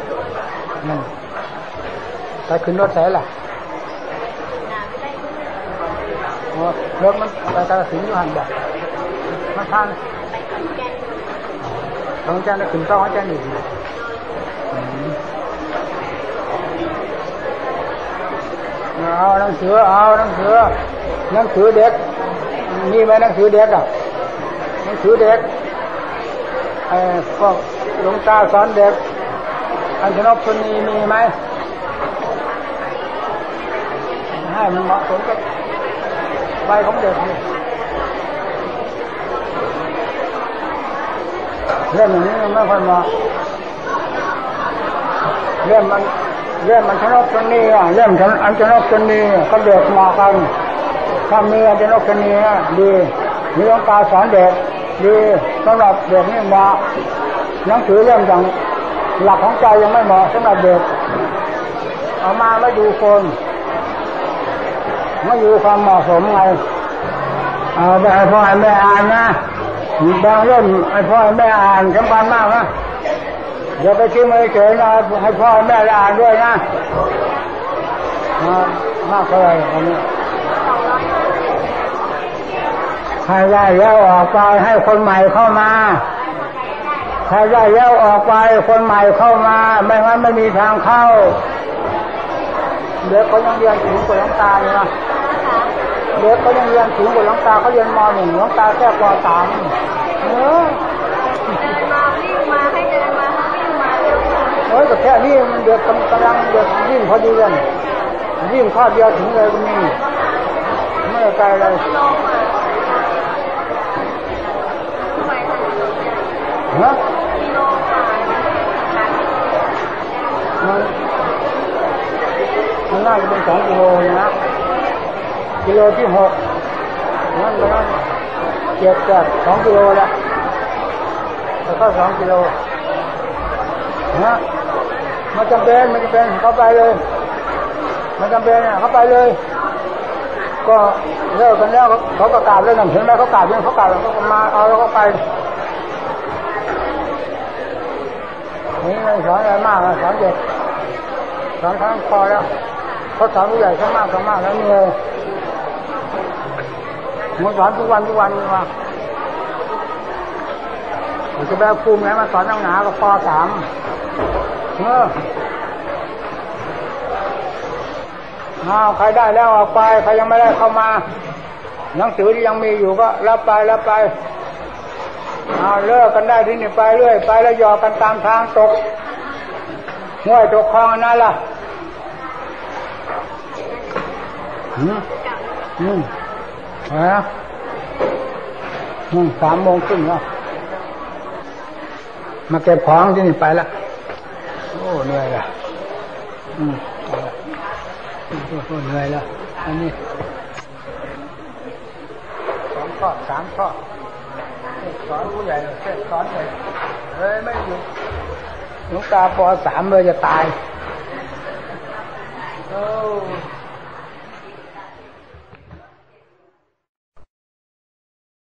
แต่ขึ้นรถใส่ล่ะรถมันไปกระสินอยู่หันบอกมันทานต้องแจ้งขึ้นต้องแจ้งอีกเอาหนังสือเอาหนังสือหนังสือเด็กมีไหมหนังสือเด็กอ่ะหนังสือเด็กไอ้พวกหลวงตาสอนเด็กอัญชนกชนีมีไหมให้มันเหมาะสมกับวัยของเด็กนี่เรื่องอย่างนี้มันไม่ค่อยเหมาะเรื่องมันเรื่องมันชนกชนีอ่ะเรื่องอัญชนกชนีก็เด็กเหมาะกันถ้ามีอัญชนกชนีนะดีมีหลวงตาสอนเด็กดีสำหรับเด็กนี่เหมาะหนังสือเรื่องอย่างหลักของใจยังไม่เหมาะสำหรับเด็กเอามาไม่ดูคนไม่ดูความเหมาะสมไงเอาไปให้พ่อให้แม่อ่านนะบางเรื่องให้พ่อให้แม่อ่านสำคัญมากนะอย่าไปทิ้งไว้เฉยนะให้พ่อให้แม่อ่านด้วยนะมากเลยอันนี้ให้ได้แล้วออกไปให้คนใหม่เข้ามาให้ได้แล้วออกไปคนใหม่เข้ามาไม่งั้นไม่มีทางเข้าเด็กเขายังเรียนถึงกว่าหลวงตาเลยนะเด็กเขายังเรียนถึงกว่าหลวงตาเขาเรียนม.หนึ่งหลวงตาแค่ป.สามเออเดินมาวิ่งมาให้เดินมาวิ่งมาเร็วเฮ้ยแต่แค่นี้มันเด็กกำลังเด็กวิ่งพอดีเลยวิ่งข้อเดียวถึงเลยก็มีไม่ไกลเลยฮะมันมันน่าจะเป็นสองกิโลนะกิโลที่หกนั่นแล้วเจ็ดจากสองกิโลแล้วแล้วก็สองกิโลนะมันจำเป็นมันจำเป็นเข้าไปเลยมันจำเป็นเข้าไปเลยก็เลิกกันแล้วเขาประกาศแล้วนะเห็นไหมเขาประกาศยังเขาประกาศแล้วเขามาเอาแล้วก็ไปนี่ไม่สอนอะไรมากนะสอนเด็กสอนทั้งพอแล้วเขาสอนผู้ใหญ่ทั้งมากทั้งมากแล้วเหนื่อยมันสอนทุกวันทุกวันนี่ว่าจะแบบภูมิไหนมาสอนตั้งหนาก็ป.สามเออเอาใครได้แล้วออกไปใครยังไม่ได้เข้ามาหนังสือที่ยังมีอยู่ก็รับไปรับไปเอาเลิกกันได้ที่นี่ไปเรื่อยไปแล้วหยอกกันตามทางตกห้วยตกคลองนั่นล่ะอืมอืมฮะอืมสามโมงครึ่งแล้วมาเก็บของที่นี่ไปละโอ้เหนื่อยละอืมโอ้เหนื่อยละอันนี้สองข้อสามข้อสอนผู้ใหญ่สอนเด็กเฮ้ยไม่หยุดหลวงตาป.สามเลยจะตายโอ้